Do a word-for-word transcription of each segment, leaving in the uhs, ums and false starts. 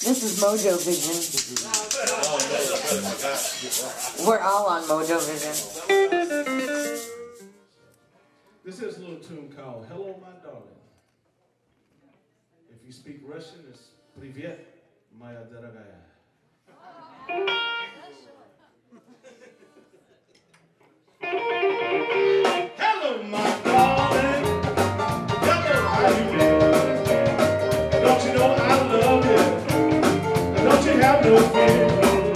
This is Mojo Vision. We're all on Mojo Vision. This is a little tune called Hello, My Darling. If you speak Russian, it's Привет, моя дорогая. Hello, my darling. Hello, how you doing? Don't you know I love you? Don't you have no fear?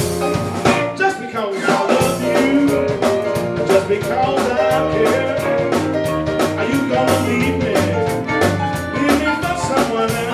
Just because I love you, just because I care, are you gonna leave me? Leave me for someone else?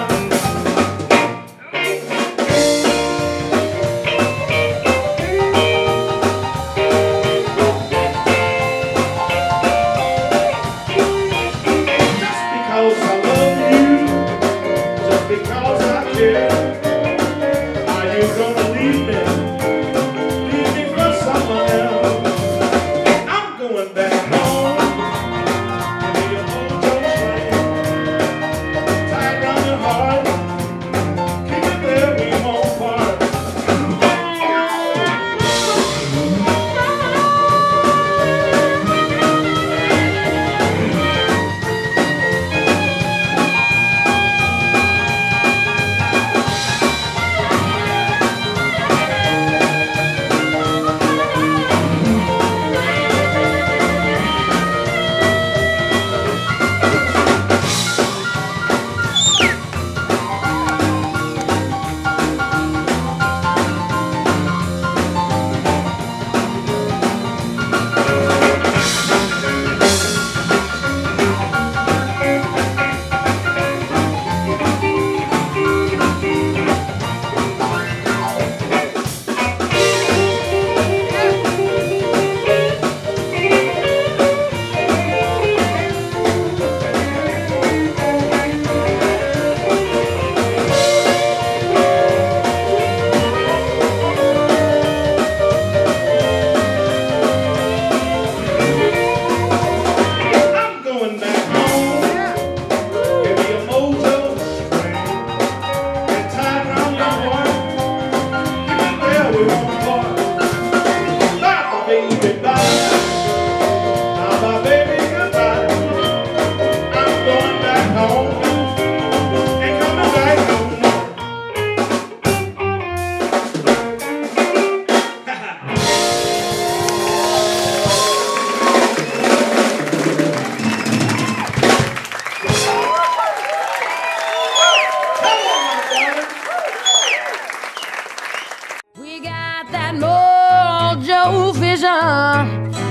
We got that Mojo Vision.